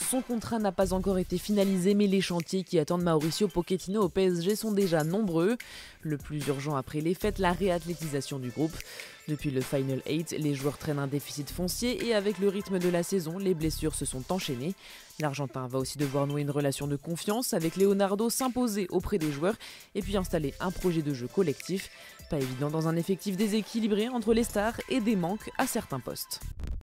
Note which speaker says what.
Speaker 1: son contrat n'a pas encore été finalisé, mais les chantiers qui attendent Mauricio Pochettino au PSG sont déjà nombreux. Le plus urgent après les fêtes, la réathlétisation du groupe. Depuis le Final 8, les joueurs traînent un déficit foncier et avec le rythme de la saison, les blessures se sont enchaînées. L'Argentin va aussi devoir nouer une relation de confiance avec Leonardo, s'imposer auprès des joueurs et puis installer un projet de jeu collectif. Pas évident dans un effectif déséquilibré entre les stars et des manques à certains postes.